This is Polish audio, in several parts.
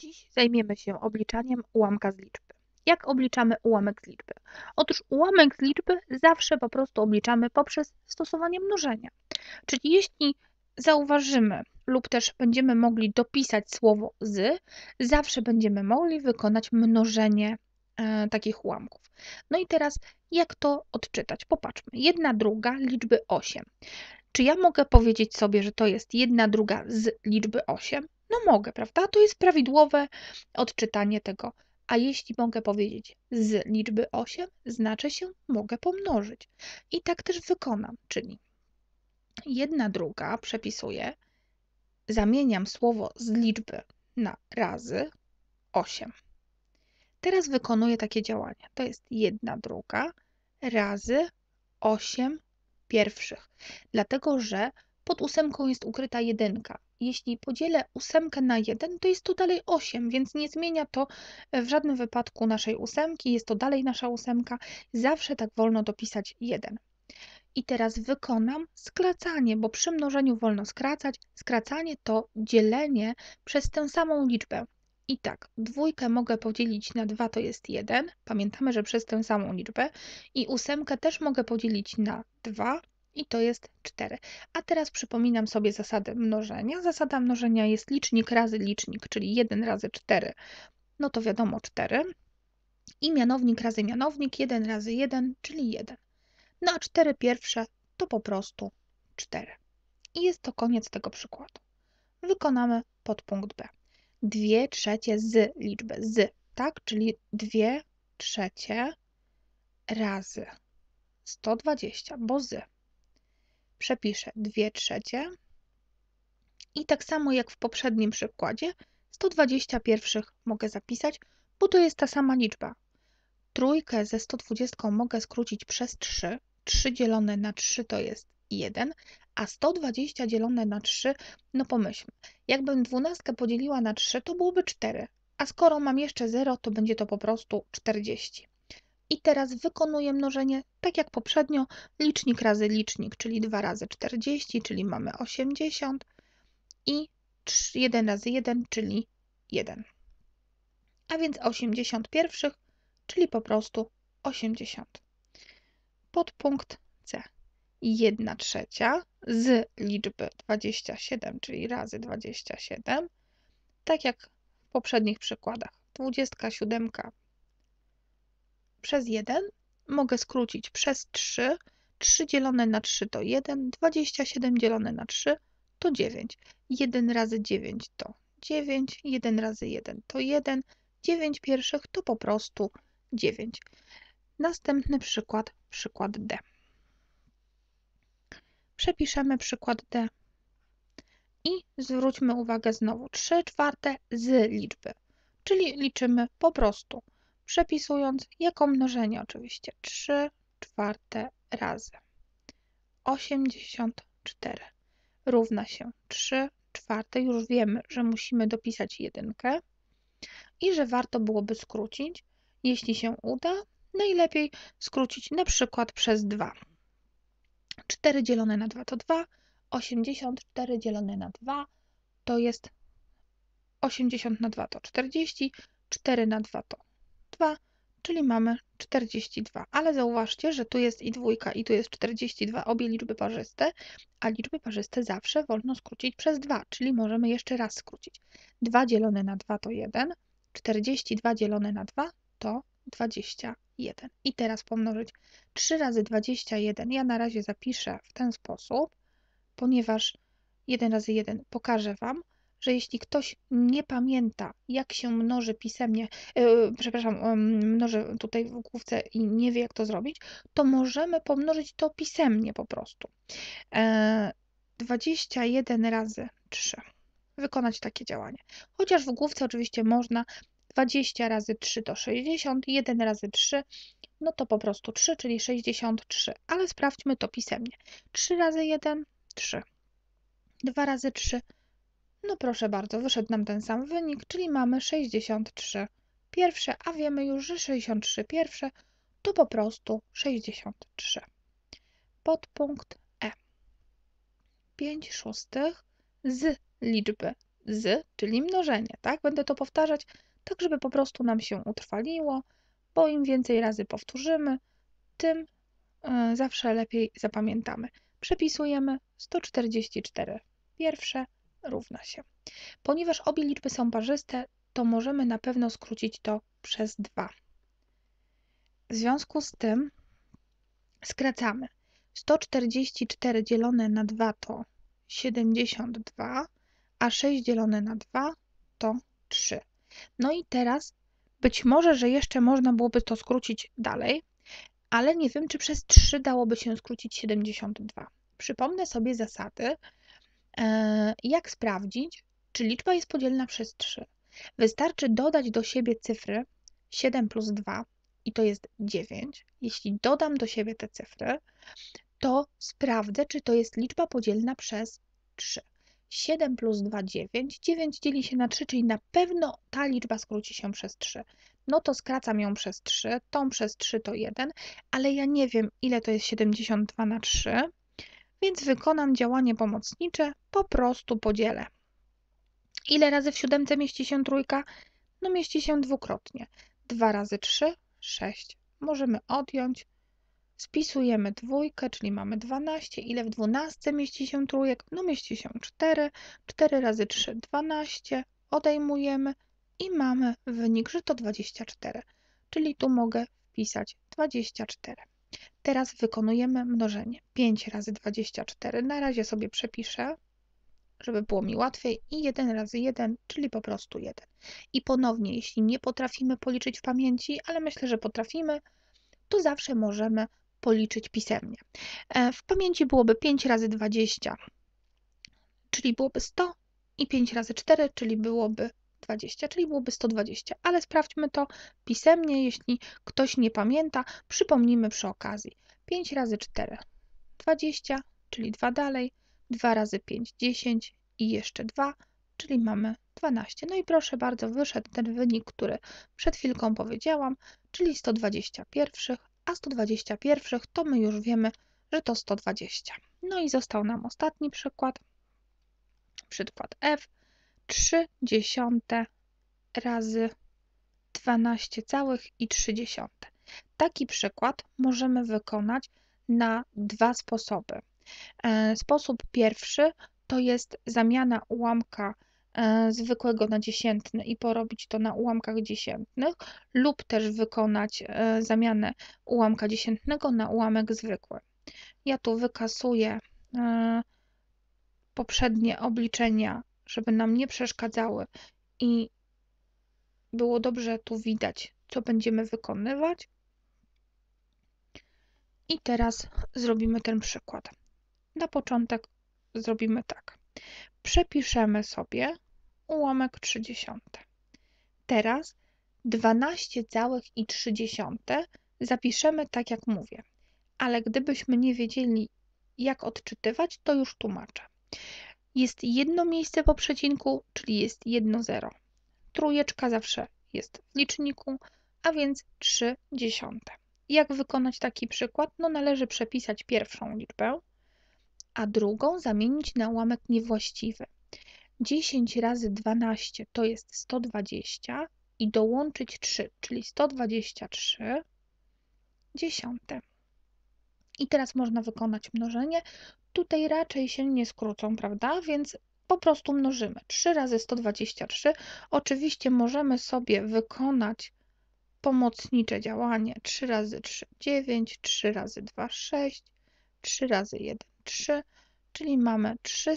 Dziś zajmiemy się obliczaniem ułamka z liczby. Jak obliczamy ułamek z liczby? Otóż ułamek z liczby zawsze po prostu obliczamy poprzez stosowanie mnożenia. Czyli jeśli zauważymy lub też będziemy mogli dopisać słowo z, zawsze będziemy mogli wykonać mnożenie takich ułamków. No i teraz jak to odczytać? Popatrzmy. 1/2 liczby 8. Czy ja mogę powiedzieć sobie, że to jest 1/2 z liczby 8? No mogę, prawda? To jest prawidłowe odczytanie tego. A jeśli mogę powiedzieć z liczby 8, znaczy się mogę pomnożyć. I tak też wykonam, czyli 1/2 przepisuję, zamieniam słowo z liczby na razy 8. Teraz wykonuję takie działanie. To jest 1/2 razy 8 pierwszych, dlatego że pod ósemką jest ukryta jedynka. Jeśli podzielę ósemkę na 1, to jest to dalej 8, więc nie zmienia to w żadnym wypadku naszej ósemki, jest to dalej nasza ósemka. Zawsze tak wolno dopisać 1. I teraz wykonam skracanie, bo przy mnożeniu wolno skracać. Skracanie to dzielenie przez tę samą liczbę. I tak, 2 mogę podzielić na 2, to jest 1. Pamiętamy, że przez tę samą liczbę. I 8 też mogę podzielić na 2 i to jest 4. A teraz przypominam sobie zasadę mnożenia. Zasada mnożenia jest licznik razy licznik, czyli 1 razy 4, no to wiadomo 4. I mianownik razy mianownik, 1 razy 1, czyli 1. No a 4 pierwsze to po prostu 4. I jest to koniec tego przykładu. Wykonamy podpunkt B. 2/3 z liczby z, tak? Czyli 2/3 razy 120, bo z. Przepiszę 2/3 i tak samo jak w poprzednim przykładzie 120 pierwszych mogę zapisać, bo to jest ta sama liczba. Trójkę ze 120 mogę skrócić przez 3. 3 dzielone na 3 to jest 1, a 120 dzielone na 3, no pomyślmy, jakbym 12 podzieliła na 3, to byłoby 4, a skoro mam jeszcze 0, to będzie to po prostu 40. I teraz wykonuję mnożenie tak jak poprzednio, licznik razy licznik, czyli 2 razy 40, czyli mamy 80 i 1 razy 1, czyli 1. A więc 80 pierwszych, czyli po prostu 80. Podpunkt C. 1/3 z liczby 27, czyli razy 27, tak jak w poprzednich przykładach. 27 przez 1 mogę skrócić przez 3. 3 dzielone na 3 to 1, 27 dzielone na 3 to 9. 1 razy 9 to 9, 1 razy 1 to 1, 9 pierwszych to po prostu 9. Następny przykład, przykład D. Przepiszemy przykład D i zwróćmy uwagę znowu 3/4 z liczby, czyli liczymy po prostu, przepisując jako mnożenie oczywiście 3/4 razy 84 równa się 3/4. Już wiemy, że musimy dopisać jedynkę i że warto byłoby skrócić. Jeśli się uda, najlepiej skrócić na przykład przez 2. 4 dzielone na 2 to 2, 84 dzielone na 2 to jest 80 na 2 to 40, 4 na 2 to 2, czyli mamy 42. Ale zauważcie, że tu jest i dwójka, i tu jest 42, obie liczby parzyste, a liczby parzyste zawsze wolno skrócić przez 2, czyli możemy jeszcze raz skrócić. 2 dzielone na 2 to 1, 42 dzielone na 2 to 21. I teraz pomnożyć 3 razy 21. Ja na razie zapiszę w ten sposób, ponieważ 1 razy 1 pokażę Wam, że jeśli ktoś nie pamięta, jak się mnoży pisemnie, mnoży tutaj w główce i nie wie, jak to zrobić, to możemy pomnożyć to pisemnie po prostu. 21 razy 3. Wykonać takie działanie. Chociaż w główce oczywiście można 20 razy 3 to 60, 1 razy 3, no to po prostu 3, czyli 63. Ale sprawdźmy to pisemnie. 3 razy 1, 3. 2 razy 3, no proszę bardzo, wyszedł nam ten sam wynik, czyli mamy 63 pierwsze, a wiemy już, że 63 pierwsze to po prostu 63. Podpunkt E. 5/6 z liczby z, czyli mnożenie, tak? Będę to powtarzać tak, żeby po prostu nam się utrwaliło, bo im więcej razy powtórzymy, tym zawsze lepiej zapamiętamy. Przepisujemy 144 pierwsze równa się. Ponieważ obie liczby są parzyste, to możemy na pewno skrócić to przez 2. W związku z tym skracamy. 144 dzielone na 2 to 72, a 6 dzielone na 2 to 3. No i teraz być może, że jeszcze można byłoby to skrócić dalej, ale nie wiem, czy przez 3 dałoby się skrócić 72. Przypomnę sobie zasady, jak sprawdzić, czy liczba jest podzielna przez 3. Wystarczy dodać do siebie cyfry 7 plus 2 i to jest 9. Jeśli dodam do siebie te cyfry, to sprawdzę, czy to jest liczba podzielna przez 3. 7 plus 2, 9. 9 dzieli się na 3, czyli na pewno ta liczba skróci się przez 3. No to skracam ją przez 3, tą przez 3 to 1, ale ja nie wiem, ile to jest 72 na 3, więc wykonam działanie pomocnicze, po prostu podzielę. Ile razy w siódemce mieści się trójka? No mieści się dwukrotnie. 2 razy 3, 6. Możemy odjąć. Spisujemy dwójkę, czyli mamy 12. Ile w 12 mieści się trójek? No mieści się 4. 4 razy 3, 12. Odejmujemy i mamy wynik, że to 24. Czyli tu mogę wpisać 24. Teraz wykonujemy mnożenie. 5 razy 24. Na razie sobie przepiszę, żeby było mi łatwiej. I 1 razy 1, czyli po prostu 1. I ponownie, jeśli nie potrafimy policzyć w pamięci, ale myślę, że potrafimy, to zawsze możemy policzyć pisemnie. W pamięci byłoby 5 razy 20, czyli byłoby 100 i 5 razy 4, czyli byłoby 20, czyli byłoby 120, ale sprawdźmy to pisemnie, jeśli ktoś nie pamięta, przypomnimy przy okazji. 5 razy 4, 20, czyli 2 dalej, 2 razy 5, 10 i jeszcze 2, czyli mamy 12. No i proszę bardzo, wyszedł ten wynik, który przed chwilką powiedziałam, czyli 121, a 121 to my już wiemy, że to 120. No i został nam ostatni przykład. Przykład F. 3/10 razy 12,3. Taki przykład możemy wykonać na 2 sposoby. Sposób pierwszy to jest zamiana ułamka zwykłego na dziesiętny i porobić to na ułamkach dziesiętnych, lub też wykonać zamianę ułamka dziesiętnego na ułamek zwykły. Ja tu wykasuję poprzednie obliczenia, żeby nam nie przeszkadzały i było dobrze tu widać, co będziemy wykonywać. I teraz zrobimy ten przykład. Na początek zrobimy tak. Przepiszemy sobie ułamek 0,3. Teraz 12,3 zapiszemy tak, jak mówię. Ale gdybyśmy nie wiedzieli, jak odczytywać, to już tłumaczę. Jest jedno miejsce po przecinku, czyli jest 1 zero. Trójeczka zawsze jest w liczniku, a więc 3/10. Jak wykonać taki przykład? No należy przepisać pierwszą liczbę, a drugą zamienić na ułamek niewłaściwy. 10 razy 12 to jest 120 i dołączyć 3, czyli 123/10. I teraz można wykonać mnożenie. Tutaj raczej się nie skrócą, prawda? Więc po prostu mnożymy. 3 razy 123. Oczywiście możemy sobie wykonać pomocnicze działanie. 3 razy 3, 9, 3 razy 2, 6, 3 razy 1, 3, czyli mamy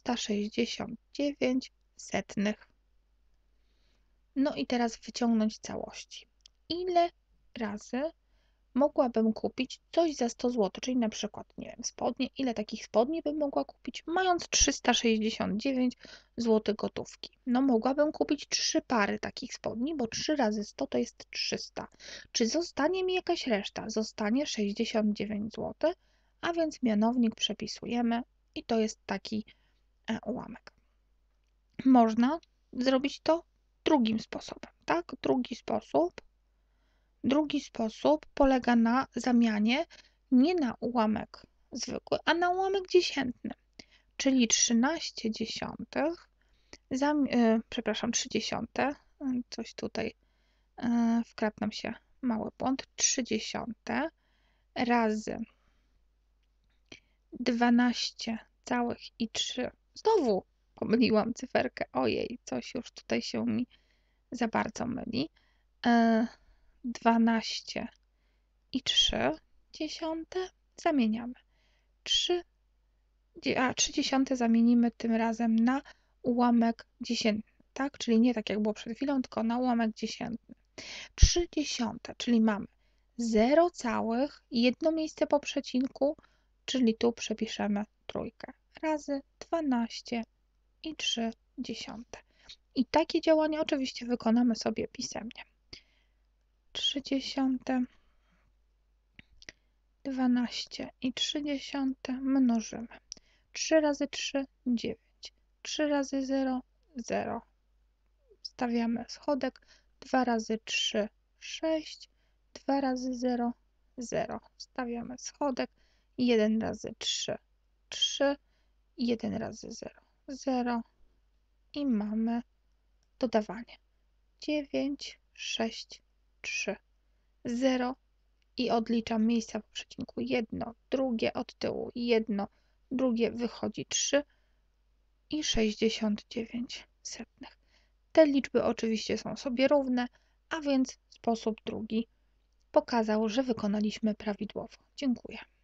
369 setnych. No i teraz wyciągnąć całości. Ile razy mogłabym kupić coś za 100 zł, czyli na przykład, nie wiem, spodnie. Ile takich spodni bym mogła kupić, mając 369 zł gotówki? No mogłabym kupić 3 pary takich spodni, bo 3 razy 100 to jest 300. Czy zostanie mi jakaś reszta? Zostanie 69 zł, a więc mianownik przepisujemy i to jest taki ułamek. Można zrobić to drugim sposobem, tak? Drugi sposób polega na zamianie nie na ułamek zwykły, a na ułamek dziesiętny, czyli 13/10 przepraszam, 30. Coś tutaj wkradł nam się mały błąd. 30 razy 12,3. Znowu pomyliłam cyferkę. Ojej, coś już tutaj się mi za bardzo myli. 12,3 zamieniamy. 3 zamienimy tym razem na ułamek dziesiętny, tak? Czyli nie tak jak było przed chwilą, tylko na ułamek dziesiętny. 0,3, czyli mamy 0 całych, jedno miejsce po przecinku, czyli tu przepiszemy trójkę, razy 12,3. I takie działanie oczywiście wykonamy sobie pisemnie. 0,3, 12,3 mnożymy. 3 razy 3, 9. 3 razy 0, 0. Stawiamy schodek. 2 razy 3, 6. 2 razy 0, 0. Stawiamy schodek. 1 razy 3, 3. 1 razy 0, 0. I mamy dodawanie. 9, 6, 3, 0. I odliczam miejsca po przecinku. Jedno, drugie od tyłu. Jedno, drugie wychodzi 3,69. Te liczby oczywiście są sobie równe, a więc sposób drugi pokazał, że wykonaliśmy prawidłowo. Dziękuję.